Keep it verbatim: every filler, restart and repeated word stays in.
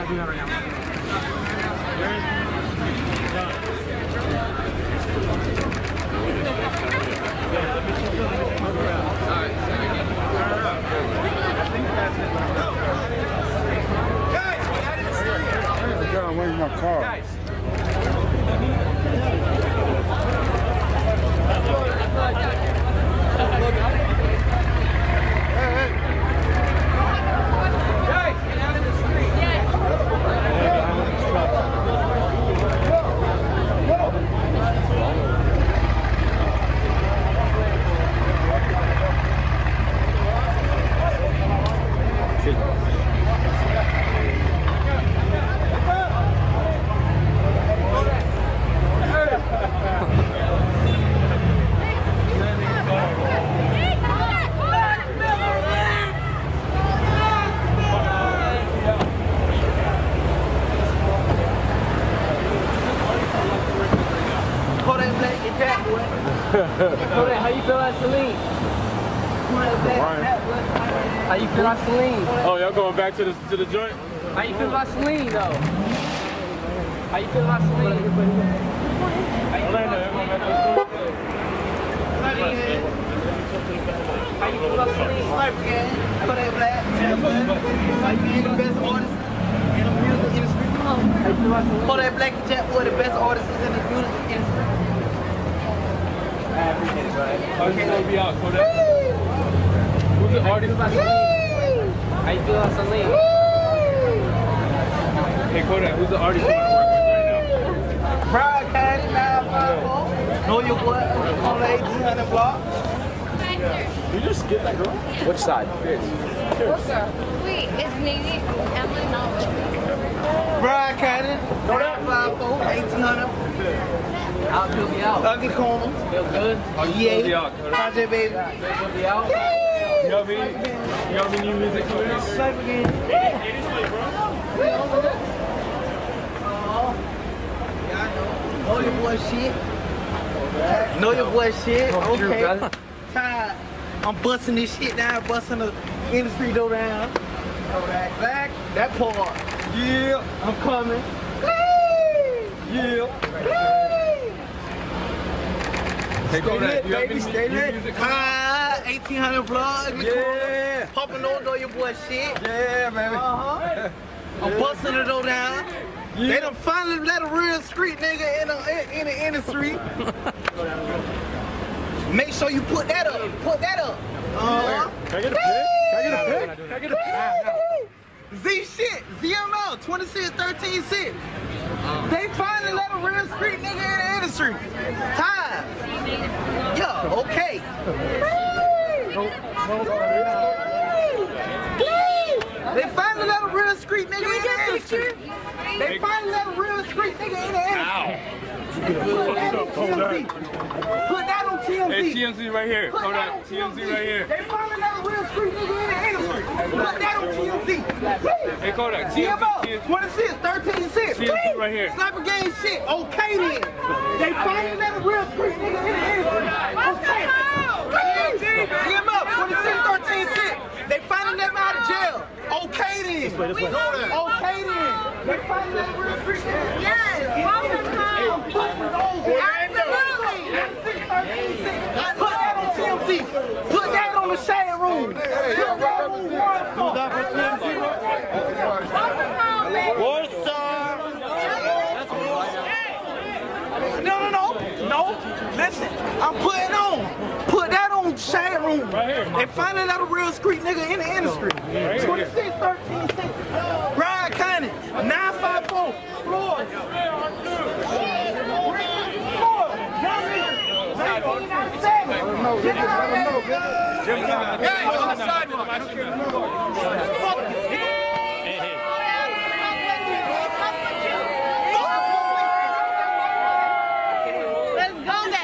I'm waiting my car. Guys. Kodak, how you feel about Celine? How you feel about Celine? Oh, y'all going back to the to the joint? How you feel about Celine though? How you feel about Celine? How you feel about Celine? How you feel about Celine? Sniper gang, Kodak Black, like being the best artist in the music industry. Kodak Black and Jack Boy, the best artists in the music industry. How's it gonna be out, Kodak? Who's the artist? How you feel about Celine? Hey Kodak, who's the artist you want to work with right now? Brian Caddy, nine five four. Know your boy on the eighteen hundred block. You just skip that girl? Which side? What's up? Wait, it's maybe Emily not with me. Brian Caddy, nine five four, eighteen hundred. I'll be out. Ugly Corner. Feel good? Oh, you Yeah. gonna be out, Kodak? Project Baby. Feel good be out? You got me? You got me new music coming out? Sniper gang. Know your boy shit. Know your boy shit. Okay. Tired. I'm busting this shit down, busting the industry door down. Kodak Black. That part. Yeah. I'm coming. Yeah. Hey Kodak, you have Baby, any stay new lit. music coming out? Ah, eighteen hundred blood. Yeah. Popping on know your boy shit. Yeah, baby. Uh-huh. I'm busting the door down. Yeah. They done finally let a real street nigga in the, in the industry. Make sure you put that up. Put that up. Uh-huh. Can I get a pic? Can I get a pic? Can I get a pic? Z shit. Z M L. twenty-six thirteen shit. They finally let a real street nigga in the industry. Time. Yeah, okay. They finally let a real street nigga in the industry. They finally let a real street nigga in the industry. Put that on T M Z. Put that on T M Z. Hey, T M Z right here. Put that Kodak, on T M Z right here. They finally let a real street nigga in the industry. Put that on T M Z. Hey Kodak, T T M M Z, O, twenty-six thirteen six. T M Z right here. Sniper gang shit. Okay then. They finally let a real street nigga in the industry. Okay. T M O, twenty-six thirteen six. They finally let me out of jail. Okay then. Okay then. They finally let a real street nigga. Yes, welcome home. Absolutely. Put that on T M Z. Put that on the shade room. Put that on Welcome home, baby. No, no, no. No. Listen, I'm putting on. Put that on shade room. Right here. And finally let a real street nigga in the industry. twenty-six thirteen six. Brian County. nine five four. Floyd. nineteen ninety-seven. Get it out of there. Guys, on the sidewalk. Fuck you. Let's go then.